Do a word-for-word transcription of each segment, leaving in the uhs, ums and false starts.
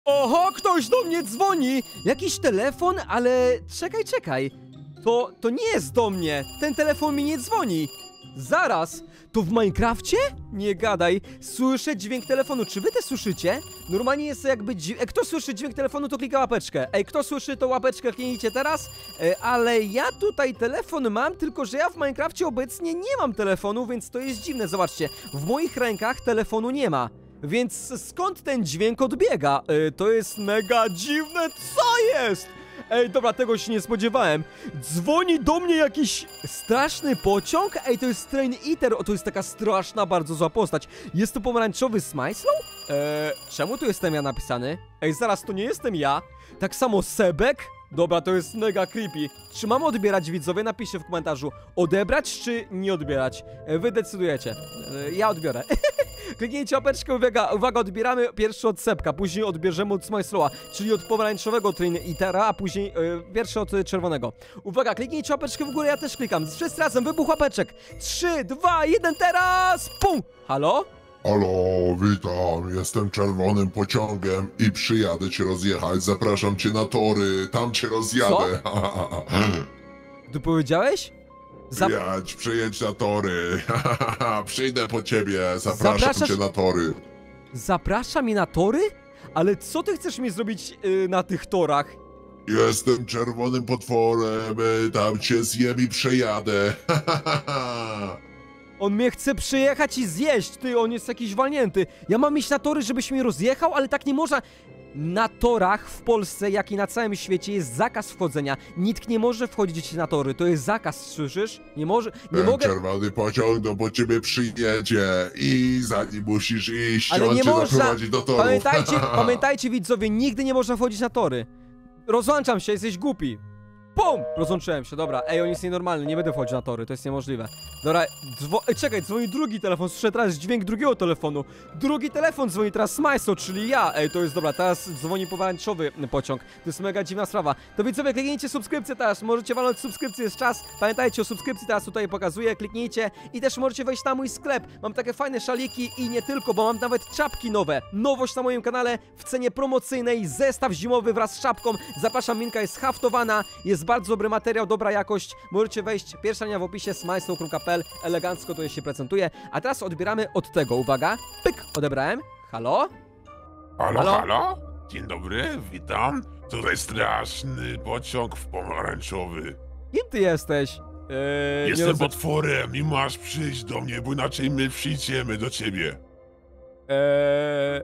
Oho, ktoś do mnie dzwoni! Jakiś telefon, ale czekaj, czekaj. To, to nie jest do mnie. Ten telefon mi nie dzwoni. Zaraz, to w Minecrafcie? Nie gadaj. Słyszę dźwięk telefonu. Czy wy te słyszycie? Normalnie jest jakby dźwięk. Kto słyszy dźwięk telefonu, to klika łapeczkę. Ej, kto słyszy, to łapeczkę kliknijcie teraz. E, ale ja tutaj telefon mam, tylko że ja w Minecrafcie obecnie nie mam telefonu, więc to jest dziwne. Zobaczcie, w moich rękach telefonu nie ma. Więc skąd ten dźwięk odbiega? E, to jest mega dziwne. Co jest? Ej, dobra, tego się nie spodziewałem. Dzwoni do mnie jakiś straszny pociąg. Ej, to jest Train Eater. O, to jest taka straszna, bardzo zła postać. Jest to pomarańczowy Smajslow? Eee, czemu tu jestem ja napisany? Ej, zaraz, to nie jestem ja. Tak samo Sebek? Dobra, to jest mega creepy. Czy mam odbierać, widzowie? Napiszcie w komentarzu. Odebrać czy nie odbierać? E, wy decydujecie. E, ja odbiorę. Kliknijcie łapeczkę, uwaga, uwaga, odbieramy pierwszy od Sebka, później odbierzemy od Smajslowa, czyli od pomarańczowego Train Eatera, a później e, pierwszy od czerwonego. Uwaga, kliknijcie łapeczkę w górę, ja też klikam. Wszyscy razem, wybuch łapeczek. trzy, dwa, jeden, teraz! Pum! Halo? Halo, witam, jestem czerwonym pociągiem i przyjadę cię rozjechać, zapraszam cię na tory, tam cię rozjadę. Ty powiedziałeś? Zap... Jadź, przyjedź na tory, przyjdę po ciebie, zapraszam Zapraszasz... cię na tory. Zaprasza mnie na tory? Ale co ty chcesz mi zrobić yy, na tych torach? Jestem czerwonym potworem, tam cię zjem i przejadę. On mnie chce przyjechać i zjeść, ty, on jest jakiś walnięty. Ja mam iść na tory, żebyś mnie rozjechał, ale tak nie można. Na torach w Polsce, jak i na całym świecie jest zakaz wchodzenia. Nikt nie może wchodzić na tory, to jest zakaz, słyszysz? Nie może, nie Ten mogę... czerwony pociąg no po ciebie przyjedzie i za nim musisz iść, Ale on nie cię można... zaprowadzi do torów. Pamiętajcie, pamiętajcie widzowie, nigdy nie można wchodzić na tory. Rozłączam się, jesteś głupi. Pum! Rozłączyłem się, dobra. Ej, on jest nienormalny, nie będę wchodził na tory, to jest niemożliwe. Dobra, dzwo... Ej, czekaj, dzwoni drugi telefon, słyszę teraz dźwięk drugiego telefonu. Drugi telefon dzwoni teraz Smajso, czyli ja. Ej, to jest dobra, teraz dzwoni pomarańczowy pociąg. To jest mega dziwna sprawa. To widzowie, kliknijcie subskrypcję teraz, możecie walnąć subskrypcję, jest czas. Pamiętajcie o subskrypcji, teraz tutaj pokazuję, kliknijcie. I też możecie wejść na mój sklep. Mam takie fajne szaliki i nie tylko, bo mam nawet czapki nowe. Nowość na moim kanale w cenie promocyjnej, zestaw zimowy wraz z czapką. Zapraszam, linka jest haftowana, jest bardzo dobry materiał, dobra jakość. Możecie wejść, pierwsza linia w opisie, smajslow kropka p l, elegancko to się prezentuje. A teraz odbieramy od tego, uwaga, pyk, odebrałem. Halo? Halo, Halo? halo? Dzień dobry, witam. Tutaj straszny pociąg w pomarańczowy. Kim ty jesteś? Eee, Jestem nie rozum- potworem i masz przyjść do mnie, bo inaczej my przyjdziemy do ciebie. Eee...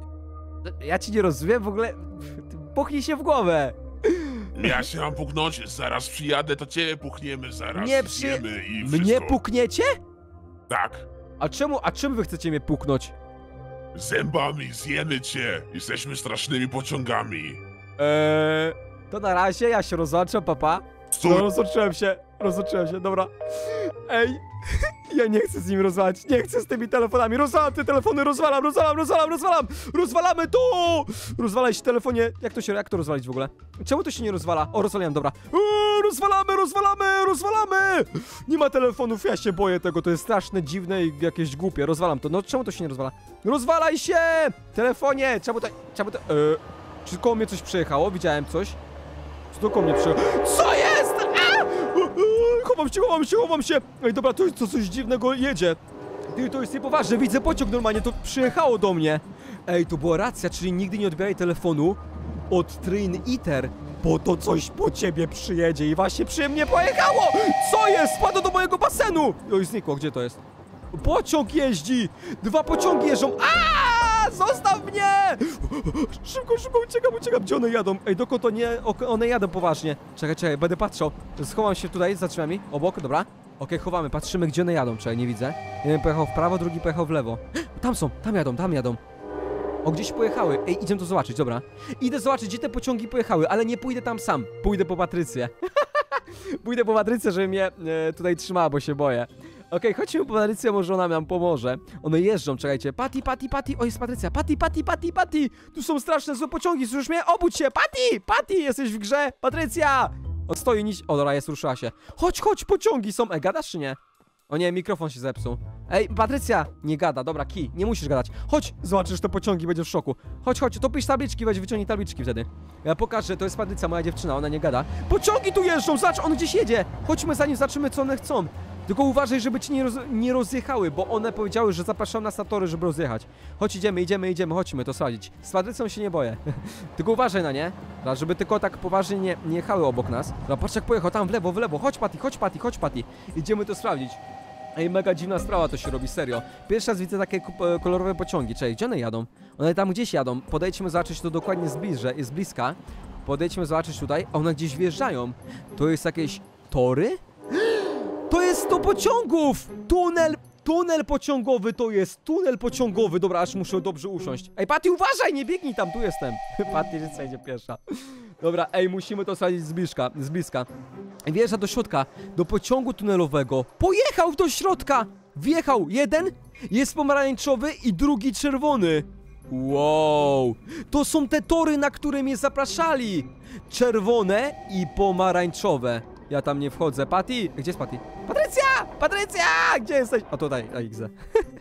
Ja ci nie rozumiem, w ogóle... Puchnij się w głowę. Ja się mam puknąć, zaraz przyjadę, to ciebie puchniemy, zaraz Nie przy... zjemy i Mnie wszystko. pukniecie? Tak, A czemu, a czym wy chcecie mnie puknąć? zębami zjemy cię. Jesteśmy strasznymi pociągami. Eee... To na razie, ja się rozłączam, papa. Stój. No, rozłączyłem się, rozłączyłem się, dobra. Ej, ja nie chcę z nim rozwalać, nie chcę z tymi telefonami, rozwalam te telefony, rozwalam, rozwalam, rozwalam, rozwalam, rozwalamy to! Rozwalaj się telefonie, jak to się, jak to rozwalić w ogóle? Czemu to się nie rozwala? O, rozwaliłem, dobra. Uuu, rozwalamy, rozwalamy, rozwalamy! Nie ma telefonów, ja się boję tego, to jest straszne, dziwne i jakieś głupie, rozwalam to, no czemu to się nie rozwala? Rozwalaj się! Telefonie, czemu to, czemu to, eee, czy koło mnie coś przejechało? Widziałem coś? Co to koło mnie przejechało? Co jest? A! Chowam się, chowam się, chowam się! Ej, dobra, to, to coś dziwnego jedzie. Ty, to jest niepoważne, widzę pociąg normalnie, to przyjechało do mnie. Ej, to była racja, czyli nigdy nie odbieraj telefonu od Train Eater, bo to coś po ciebie przyjedzie i właśnie przy mnie pojechało! Co jest? Spadło do mojego basenu! Oj, znikło, gdzie to jest? Pociąg jeździ! Dwa pociągi jeżdżą! Aaaa! Zostaw mnie! Szybko, szybko, uciekam, uciekam. Gdzie one jadą? Ej, dokąd to nie... One jadą poważnie. Czekaj, czekaj, będę patrzał. Schowam się tutaj za drzwiami, obok, dobra. Okej, chowamy, patrzymy, gdzie one jadą. Czekaj, nie widzę. Jeden pojechał w prawo, drugi pojechał w lewo. Tam są, tam jadą, tam jadą. O, gdzieś pojechały. Ej, idziemy to zobaczyć, dobra. Idę zobaczyć, gdzie te pociągi pojechały, ale nie pójdę tam sam. Pójdę po Patrycję. Pójdę po Patrycję, żeby mnie e, tutaj trzymała, bo się boję. Okej, okay, chodźmy po Patrycję, może ona nam pomoże. One jeżdżą, czekajcie. Patty, Patty, Patty, o jest Patrycja. Patty, Patty, Patty, Patty. Tu są straszne złe pociągi, słyszysz mnie? Obudź się, Patty, Patty, jesteś w grze. Patrycja. On stoi, nic... O, dobra, jest, ruszyła się. Chodź, chodź, pociągi są. E, gadasz czy nie? O nie, mikrofon się zepsuł. Ej, Patrycja! Nie gada, dobra, kij, nie musisz gadać. Chodź, zobaczysz te pociągi, będziesz w szoku. Chodź, chodź, to pisz tabliczki, weź wyciągnij tabliczki wtedy. Ja pokażę, to jest Patrycja, moja dziewczyna, ona nie gada. Pociągi tu jeżdżą, zobacz, on gdzieś jedzie. Chodźmy zanim zobaczymy, co one chcą. Tylko uważaj, żeby ci nie, roz, nie rozjechały, bo one powiedziały, że zapraszają nas na tory, żeby rozjechać. Chodź, idziemy, idziemy, idziemy, chodźmy to sprawdzić. Z Patrycją się nie boję. Tylko uważaj na nie, dobra, żeby tylko tak poważnie nie, nie jechały obok nas. Dobra, patrz jak pojechał, tam w lewo, w lewo. Chodź, Patty, chodź, Patty, chodź, Patty. Idziemy to sprawdzić. Ej, mega dziwna sprawa to się robi, serio. Pierwszy raz widzę takie k- kolorowe pociągi. Czekaj, gdzie one jadą? One tam gdzieś jadą. Podejdźmy zobaczyć to dokładnie z bliżej, jest bliska. Podejdźmy zobaczyć tutaj, a one gdzieś wjeżdżają. To jest jakieś tory? To jest sto pociągów! Tunel, tunel pociągowy to jest, tunel pociągowy. Dobra, aż muszę dobrze usiąść. Ej, Patty, uważaj, nie biegnij tam, tu jestem. Patty, że idzie pierwsza. Dobra, ej, musimy to sprawdzić z bliska, z bliska. Wjeżdża do środka, do pociągu tunelowego. Pojechał do środka! Wjechał jeden, jest pomarańczowy i drugi czerwony. Wow! To są te tory, na które mnie zapraszali. Czerwone i pomarańczowe. Ja tam nie wchodzę. Patty! Gdzie jest Patty? Patrycja! Patrycja! Gdzie jesteś? A tutaj, a X.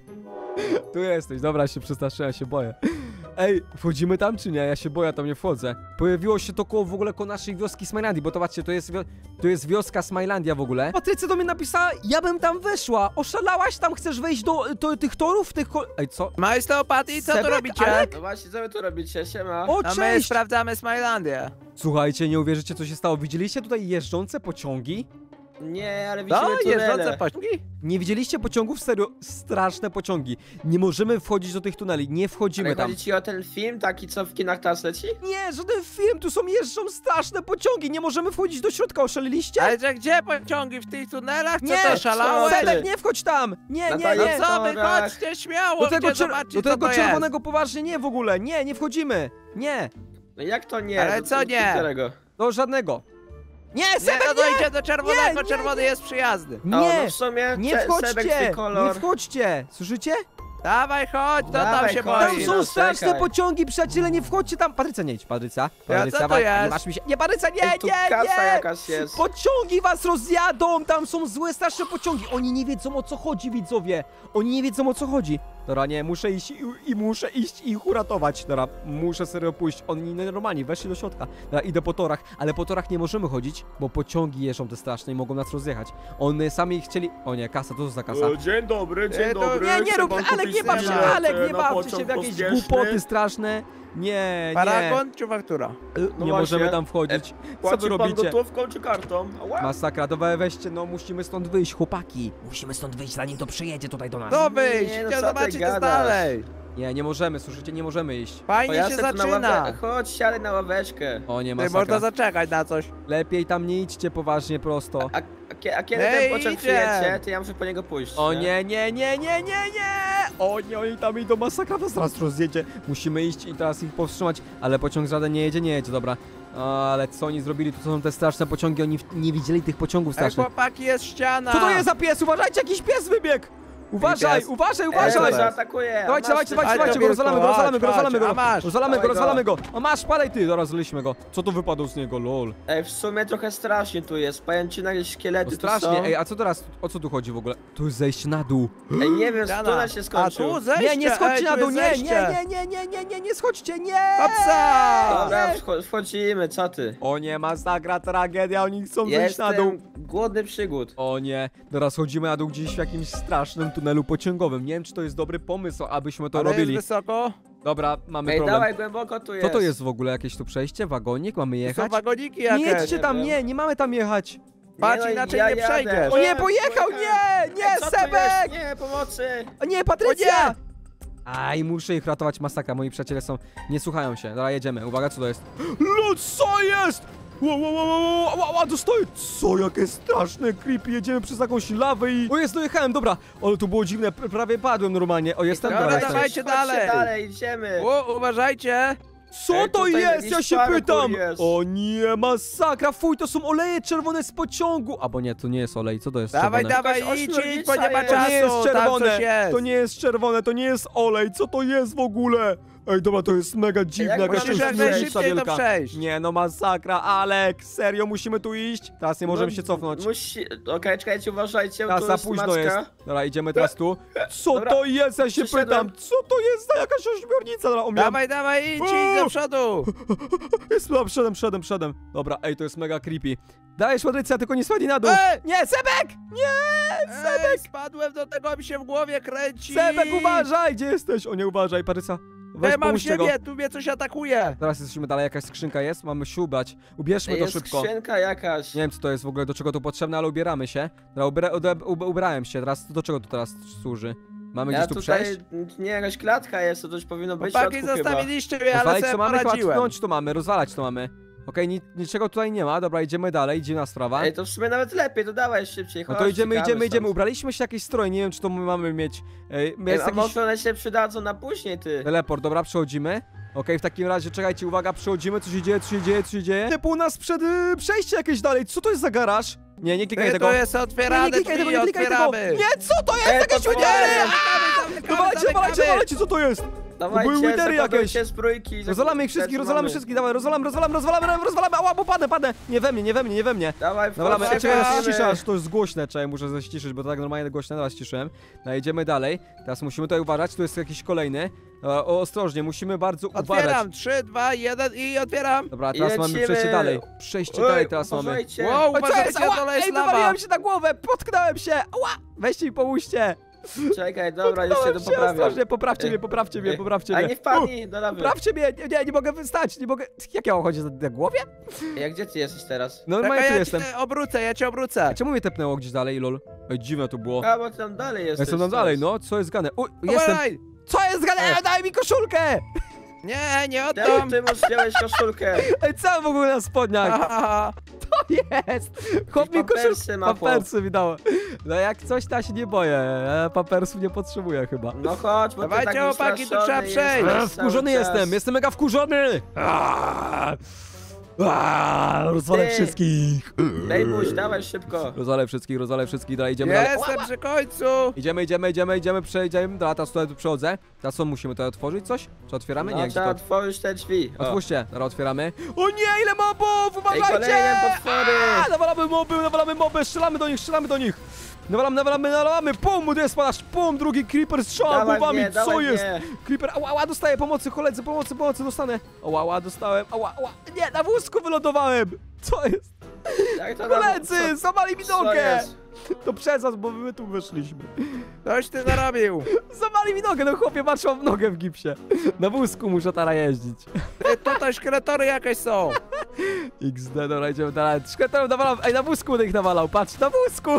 Tu jesteś, dobra, się przestraszyłem, się boję. Ej, wchodzimy tam czy nie? Ja się boję, ja tam nie wchodzę. Pojawiło się to koło w ogóle koło naszej wioski Smilandii, bo to patrzcie, to jest, wio to jest wioska Smilandia w ogóle. Patrycja do mnie napisała, ja bym tam weszła. Oszalałaś tam, chcesz wejść do, do tych torów, tych ko Ej, co? Majsto, Patty, co tu Sebek, robicie? Alek? No właśnie, co wy tu robicie? Siema. O, A my cześć! sprawdzamy Smilandię. Słuchajcie, nie uwierzycie, co się stało. Widzieliście tutaj jeżdżące pociągi? Nie, ale No, widzimy jeżdżące tunele. pociągi? Nie widzieliście pociągów? Serio, straszne pociągi. Nie możemy wchodzić do tych tuneli, nie wchodzimy Ale tam. chodzi ci o ten film, taki co w kinach teraz leci? Nie, żaden film, tu są jeżdżą straszne pociągi, nie możemy wchodzić do środka, oszaleliście? Ale że gdzie pociągi? W tych tunelach? Co Nie, to szalałeś? co? Sebek, nie wchodź tam! Nie, No nie, to No nie! co wy, torach. chodźcie śmiało, Do tego, gdzie czer zobaczyć, do co tego to czerwonego poważnie nie w ogóle, nie, nie wchodzimy! Nie, No jak to nie? Ale Do- co do nie? którego? do żadnego. Nie, jest. Sebek, Nie, no to nie! idzie do czerwonego, Nie, nie, czerwony jest przyjazny. O, no Nie, w sumie nie Ce- Sebek wchodźcie, twój nie kolor. wchodźcie, słyszycie? Dawaj, chodź, to tam Dawaj, się chodź. Tam boi. są no, straszne czekaj. pociągi, przyjaciele, nie wchodźcie tam. Patrycja, nie idź, Patrycja. Patrycja, to wa- jest? nie masz mi się... Nie, Patrycja, nie, Ej, tu nie, kasa nie! jakaś jest. Pociągi was rozjadą, tam są złe, straszne pociągi. Oni nie wiedzą, o co chodzi, widzowie. Oni nie wiedzą, o co chodzi. Dobra, nie, muszę iść i, i muszę iść i ich uratować. Dobra, muszę serio pójść. Oni normalnie weszli do środka. Dobra, idę po torach, ale po torach nie możemy chodzić, bo pociągi jeżdżą te straszne i mogą nas rozjechać. One sami chcieli... O nie, kasa, to co za kasa? O, dzień dobry, dzień E, to- dobry. Nie, nie Chce rób, pan Alek, kupić nie baw się, bilet, Alek, e, nie na bawcie się w pociąg jakieś pospieszny? głupoty straszne. Nie, nie. Paragon czy faktura? Nie No właśnie. możemy tam wchodzić. Co wy Płaci pan robicie? gotówką czy kartą? Ała. Masakra, dobra, weźcie, no musimy stąd wyjść, chłopaki. Musimy stąd wyjść, zanim to przyjedzie tutaj do nas. No wyjść, Nie, no chcę co ty zobaczyć co gadasz? dalej. Nie, nie możemy, słyszycie, nie możemy iść. O, Fajnie ja się se tu na zaczyna. ławę... Chodź, siadaj na ławeczkę. O nie, Ty, można masakra. zaczekać na coś. Lepiej tam nie idźcie poważnie prosto. A, a, kie- a kiedy Ej, ten pociąg idzie. przyjedzie, to ja muszę po niego pójść. O nie, nie, nie, nie, nie, nie! O nie, oni tam idą, masakra was teraz rozjedzie. Musimy iść i teraz ich powstrzymać, ale pociąg żaden nie jedzie, nie jedzie, dobra. O, ale co oni zrobili, to są te straszne pociągi, oni w- nie widzieli tych pociągów Ej, strasznych. chłopaki, jest ściana. Co to jest za pies? Uważajcie, jakiś pies wybiegł! Uważaj, pies. uważaj, Ej, uważaj! to zaatakuje. Dawajcie, Masz dawajcie, ty- dawajcie, Ale dawajcie to go, rozwalamy go, wielko, rozwalamy go, chodź, rozwalamy go. a masz. Rozwalamy go, Dawaj go. rozwalamy go. A masz, padaj ty, dobra, rozliśmy go. Co tu wypadło z niego, lol. Ej, w sumie trochę strasznie tu jest. Pajęczyna, jakieś szkielety No tu strasznie, są. ej, a co teraz, o co tu chodzi w ogóle? Tu jest zejście na dół. Ej, nie wiem, Ściana. tunel się A skończył. tu zejście, Nie, nie schodźcie ej, na tu dół, jest nie, zejście. nie, nie, nie, nie, nie, nie, nie schodźcie, nie! Hopsa! Dobra, Nie. wcho- wchodzimy, co ty? O nie, masakra, tragedia, oni chcą zejść na dół. Jestem głodny przygód. O nie, teraz chodzimy na dół gdzieś w jakimś strasznym tunelu pociągowym. Nie wiem, czy to jest dobry pomysł, abyśmy to Ale robili. jest wysoko. Dobra, mamy Ej, problem. dawaj, głęboko tu jest. Co to jest w ogóle? Jakieś tu przejście? Wagonik? Mamy Tu są jechać? wagoniki Nie jakieś. jedźcie tam, wiem. nie, nie mamy tam jechać. Patrz, no, inaczej ja nie jadę. przejdziesz. O nie, pojechał, nie, nie, Ej, co tu Sebek! jest? Nie, pomocy! O nie, Patrycja! O nie! Aj, muszę ich ratować, masakra, moi przyjaciele są, nie słuchają się. Dobra, jedziemy, uwaga, co to jest? No, co jest? Wow, wow, wow, wow, wow, wow, dostaję, co, jakie straszne, creepy, jedziemy przez jakąś lawę i... O, jest, dojechałem, dobra, ale to było dziwne, pr- prawie padłem normalnie, o, jestem, Dobra, dobra, jestem. dawajcie Chodźcie dalej. dalej, idziemy. O, uważajcie. Co Ej, to tutaj jest? jakiś Ja się parkour pytam! jest. O nie, masakra, fuj, to są oleje czerwone z pociągu! Albo nie, to nie jest olej, co to jest Dawaj, czerwone? dawaj, Jakaś idź, ośmiornica idź, bo nie ma jest. czasu. To nie jest Tam czerwone, coś jest. to nie jest czerwone, to nie jest olej, co to jest w ogóle? Ej, dobra, to jest mega dziwne, Jak jakaś musisz to jak jest najszybciej mniejsza to wielka. przejść. Nie no, masakra, Alek, serio, musimy tu iść? Teraz nie możemy No, się cofnąć. Musi... Okej, czekajcie, uważajcie, bo Teraz tu za jest późno maczka. jest. Dobra, idziemy teraz tu. Co Dobra, to jest? Ja się przyszedłem. pytam, co to jest za jakaś ośmiornica? Dobra, omijam. Dawaj, dawaj, idź, O! idź do przodu. Jest, dobra, przodem, przodem, przodem. Dobra, ej, to jest mega creepy. Dajesz, Patrycja, tylko nie spadnij na dół. Ej! Nie, Sebek! Nie! Ej, spadłem do tego, mi się w głowie kręci. Sebek, uważaj! Gdzie jesteś? O nie, uważaj, Patrycja. Weź, Ej, mam pomóżcie go. siebie, tu mnie coś atakuje. Teraz jesteśmy dalej, jakaś skrzynka jest, mamy siubać. Ubierzmy to Jest szybko. skrzynka jakaś. Nie wiem, co to jest w ogóle, do czego to potrzebne, ale ubieramy się. Dobra, ubra ube ube ubrałem się, teraz do czego to teraz służy? Mamy Ja gdzieś tu tutaj... przejść? Nie, jakaś klatka jest, to coś powinno być w Chłopaki, środku chyba. zostawiliście mnie, ale Rozwalić sobie to mamy, chyba poradziłem. tknąć to mamy, rozwalać to mamy. Okej, ni niczego tutaj nie ma, dobra, idziemy dalej, dziwna sprawa. Ej, to w sumie nawet lepiej, to dawaj szybciej, No chodź, to idziemy, ciekawy idziemy, idziemy, stąd. ubraliśmy się jakieś stroje, nie wiem, czy to my mamy mieć. Ej, Ej, jest a jakiś może one się przydadzą na później, ty. teleport, dobra, przechodzimy. Okej, w takim razie, czekajcie, uwaga, przechodzimy, co się dzieje, co się dzieje, co się dzieje. Typu u nas przed y, przejście jakieś dalej, co to jest za garaż? Nie, nie klikaj Ej, tego. to jest Nie, otwierane, nie klikaj tego, drzwi, nie klikaj tego! otwieramy. Nie, co to jest? Ej, Jakieś to widery! Zamykamy, Dawajcie, zamykamy. dawajcie, dawajcie, co to jest? Dawajcie, były widery jakieś. zakładajcie zbrójki. Rozwalamy ich wszystkich, Też rozwalamy mamy. wszystkich, dawaj, rozwalam, rozwalam, rozwalamy, rozwalamy, ała, bo padę, padę! Nie we mnie, nie we mnie, nie we mnie. Dawaj, Dobra, wchodzimy. czekaj, ściszasz, to jest głośne, czekaj, muszę zaściszyć, bo to tak normalnie głośne, teraz ściszyłem. No, idziemy dalej, teraz musimy tutaj uważać, tu jest jakiś kolejny. O, ostrożnie, musimy bardzo uważać. Otwieram, trzy, dwa, jeden i otwieram. Dobra, teraz I mamy lecimy. przejście dalej. Przejście Ej, dalej teraz mamy. uważajcie. Wow, Oj, co jest? uważajcie, Ała! dole Ej, jest lawa. wywaliłem się na głowę, potknąłem się! Ała! Weźcie mi pomóżcie! Czekaj, dobra, już się Potknąłem to się, poprawiam. ostrożnie, poprawcie mnie, poprawcie mnie, poprawcie A mnie. nie wpadnij do lawy. Poprawcie mnie, nie, nie, nie mogę wystać, nie mogę... Jak ja mam chodzić na, na głowie? Jak gdzie ty jesteś teraz? Normalnie Czekaj, tu ja jestem. cię obrócę, ja cię obrócę. A czemu mnie tepnęło gdzieś dalej, lol? Ej, dziwne to było. A, bo ty tam dalej Ja jesteś. jestem tam coś. dalej, no, co jest gane? Uj, jestem... Uważaj. Co jest gane? Ej, daj mi koszulkę! Nie, nie Czemu oddam. ty masz zdjąłeś koszulkę? Ej, co w ogóle na spodniach? Aha. To jest! Chłop mi Pampersy koszulkę... ma chłop. Pampersy mi dało. No jak coś, to ja się nie boję. Ja pampersów nie potrzebuję chyba. No chodź, bo Dawajcie, ty tak chłopaki, tu trzeba wystraszony przejść. jesteś A, cały wkurzony czas. jestem, jestem mega wkurzony! Aaaa! Aaaa, rozwalę Ty. wszystkich! Daj buź, dawaj szybko. Rozwalę wszystkich, rozwalę wszystkich, dalej idziemy dalej. Jestem przy końcu. Idziemy, idziemy, idziemy, idziemy, przejdziemy. Dobra, teraz tutaj tu przechodzę. Teraz co, musimy tutaj otworzyć coś? Czy otwieramy? No Nie, gdzie trzeba to... otworzyć te drzwi. O. Otwórzcie, dobra, otwieramy. O nie, ile mobów! Ej, Uważajcie! kolejne potwory. A, nawalamy moby, nawalamy moby, strzelamy do nich, strzelamy do nich! Nawalamy, nawalamy, nawalamy, pum, jest spadasz, pum, drugi creeper strzała Dawaj głowami, mnie, co dawaj jest? mnie. Creeper, ała, ała, dostaję pomocy, koledzy, pomocy, pomocy, dostanę. Ała, ała, dostałem, ała, ała, nie, na wózku wylądowałem! Co jest? Jak to nam- Koledzy, co- złamali mi co nogę! jest? To przez was, bo my tu wyszliśmy. Coś ty zarobił. Złamali mi nogę, no chłopie, patrz, mam nogę w gipsie. Na wózku muszę teraz jeździć. Ty, tutaj szkieletory jakieś są. iks de, dobra, idziemy dalej. Szkieletorem nawalam, ej, na wózku będę ich nawalał, patrz, na wózku!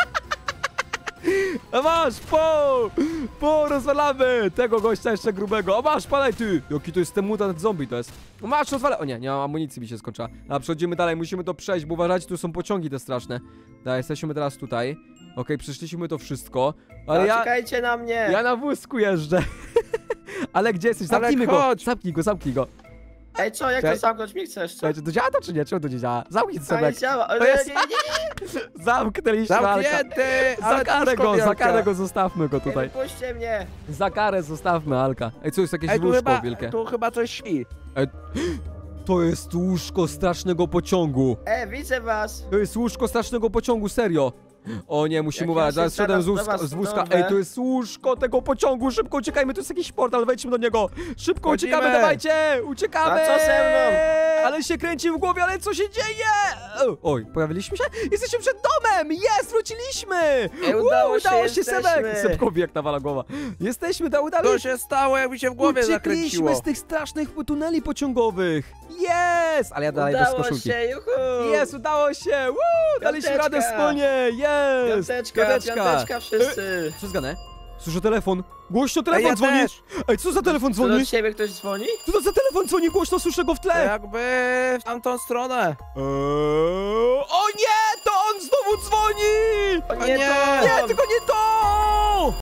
A masz, po! Po, rozwalamy tego gościa jeszcze grubego. O masz, padaj ty! Jaki to jest ten mutant zombie to jest. O masz, rozwalę. O nie, nie mam amunicji, mi się skończyła. A przechodzimy dalej, musimy to przejść, bo uważajcie, tu są pociągi te straszne. Dobra, jesteśmy teraz tutaj. Okej, przeszliśmy to wszystko. Ale No, ja, czekajcie na mnie. ja na wózku jeżdżę. Ale gdzie jesteś? Ale Zamknijmy go! chodź. Zamknij go, zamknij go. Ej, co, jak Czekaj. to zamknąć mi chcesz? Co? Słuchajcie, to działa to czy nie? Czemu to nie działa? Zamknij to A, nie sobie. działa. To Ale jest- nie, nie, nie. Zamknęliśmy Alka. Zamknięty, Za ale karę łóżko go, za wielkie. karę go zostawmy go tutaj. Puśćcie mnie. Za karę zostawmy Alka. Ej, co jest jakieś Ej, tu łóżko chyba, wielkie? tu chyba coś śpi. To jest łóżko strasznego pociągu. E, widzę was. To jest łóżko strasznego pociągu, serio. O nie, musimy Jak uważać, ja zaraz się szedłem z zaraz wózka, do was z wózka. wdążę. Ej, to jest łóżko tego pociągu, szybko uciekajmy, to jest jakiś portal, wejdźmy do niego. Szybko Chodzimy. uciekamy, dawajcie, uciekamy. A co ze mną? Ale się kręci w głowie, ale co się dzieje? O, oj, pojawiliśmy się? Jesteśmy przed domem, jest, wróciliśmy. Ej, udało się, udało się, jesteśmy. Sebek. Sebkowi jak nawala głowa. Jesteśmy, da, udało Co się stało, jak mi się w głowie Uciekliśmy zakręciło. z tych strasznych tuneli pociągowych. Jest! Ale ja dalej bez Udało koszulki. się, juhu. Jest, udało się! Woo! Daliśmy Piąteczka. radę wspólnie! Jest! Piąteczka, piąteczka wszyscy. Co zganę? Słyszę telefon. Głośno Ej, telefon ja dzwoni! też. Ej, co za telefon Co dzwoni? do ciebie ktoś dzwoni? Co to za telefon dzwoni? Głośno słyszę go w tle! Jakby w tamtą stronę. Eee... O nie! To on znowu dzwoni! O O nie, nie. to Nie, tylko nie to!